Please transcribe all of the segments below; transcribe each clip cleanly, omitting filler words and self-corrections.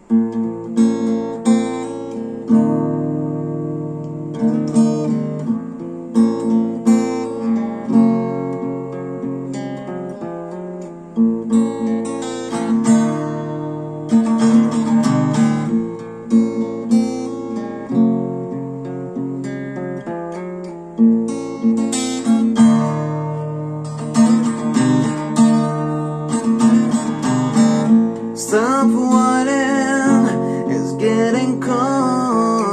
Stop whining, it's getting cold.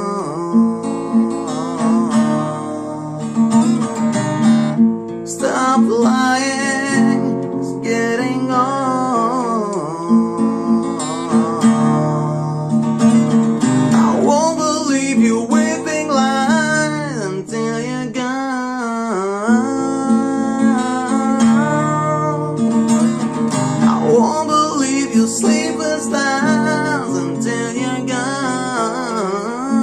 Stop lying, it's getting old. I won't believe you waving lies until you're gone. I won't believe you sleepless nights until you're gone.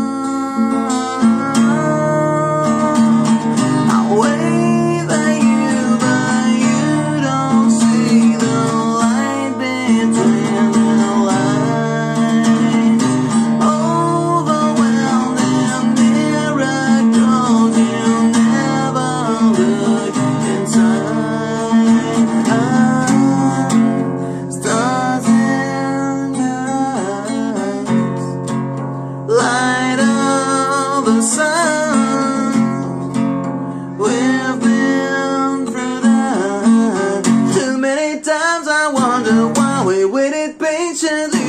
I wave at you, but you don't see the light between the lines. Overwhelmed in miracles, you never look inside. Stars in your eyes, light of the sun. We've been through that too many times. I wonder why we waited patiently.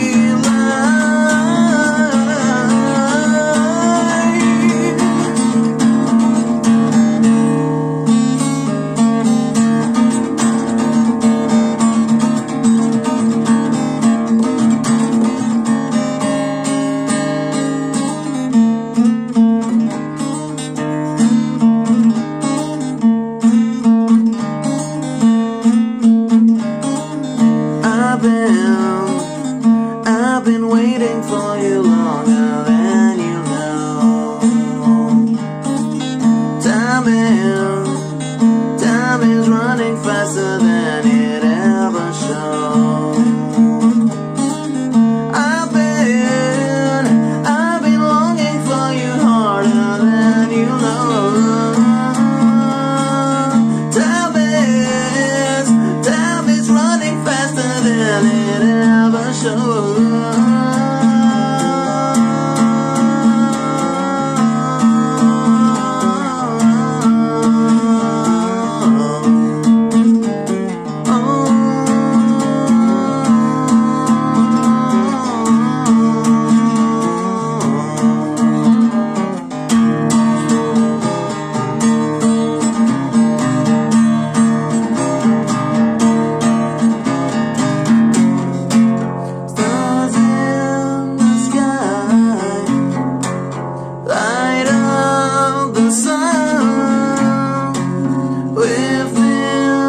I've been waiting for you longer than you know. Time is running faster than it ever showed. I've been longing for you harder than you know. Time is running faster than it ever showed.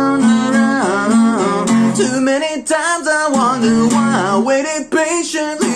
Too many times I wonder why I waited patiently.